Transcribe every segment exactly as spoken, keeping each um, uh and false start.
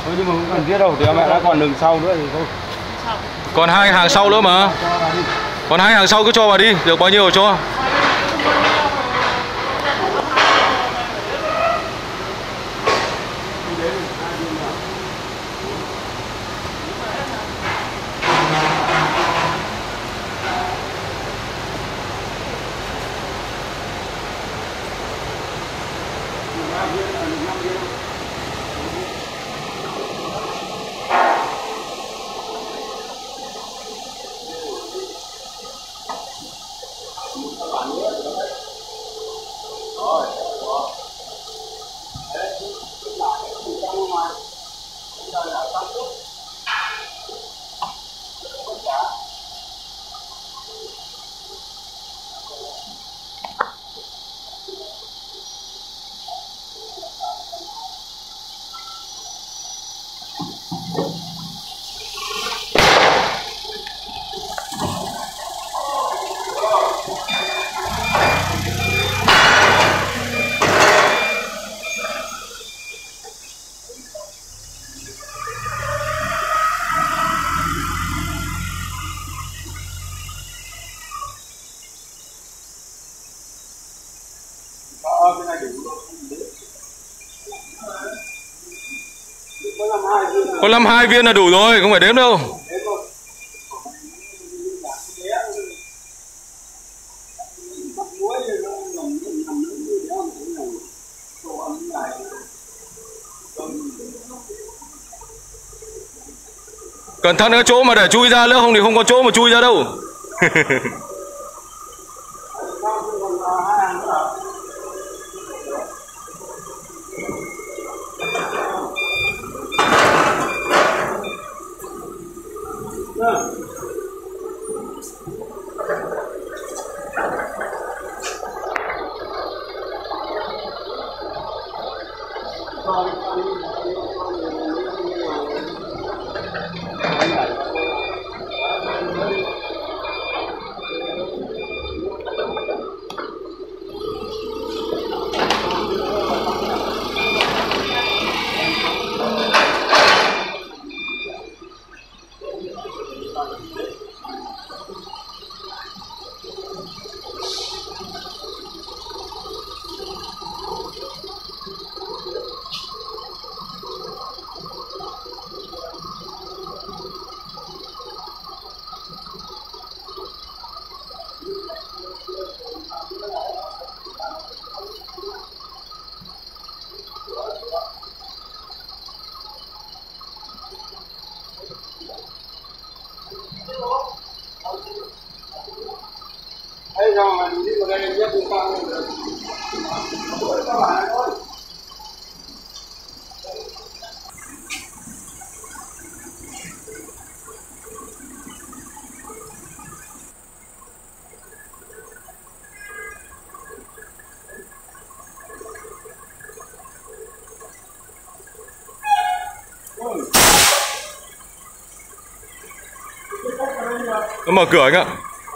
Thôi nhưng mà không cần thiết đâu, thì mẹ đã còn đường sau nữa thì thôi. Còn hai hàng sau nữa mà. Còn hai hàng sau cứ cho vào đi, được bao nhiêu cho. Có năm hai viên là đủ rồi, không phải đếm đâu. Cẩn thận cái chỗ mà để chui ra nữa, không thì không có chỗ mà chui ra đâu. Nó mở cửa anh ạ.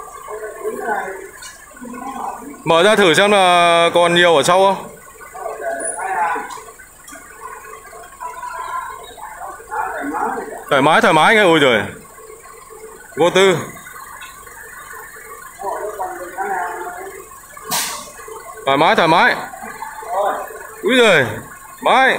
Mở ra thử xem là còn nhiều ở sau không. Thoải mái thoải mái anh ơi. Ôi trời, vô tư. Thoải mái thoải mái. Úi giời, mái.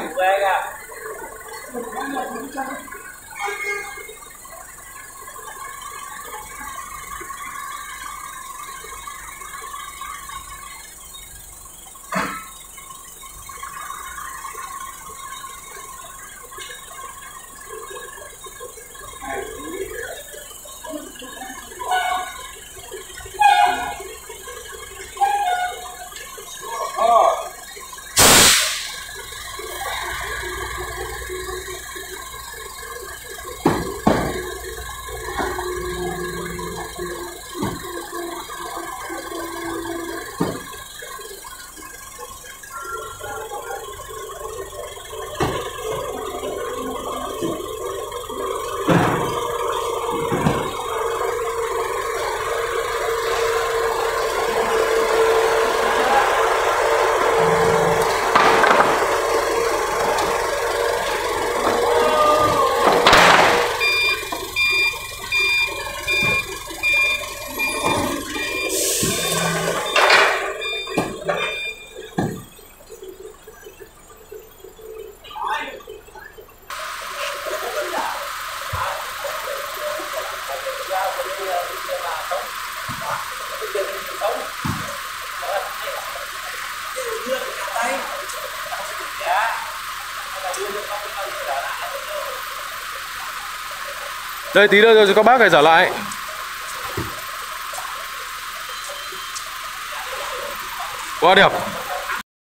Đây tí nữa rồi các bác phải trả lại. Quá đẹp.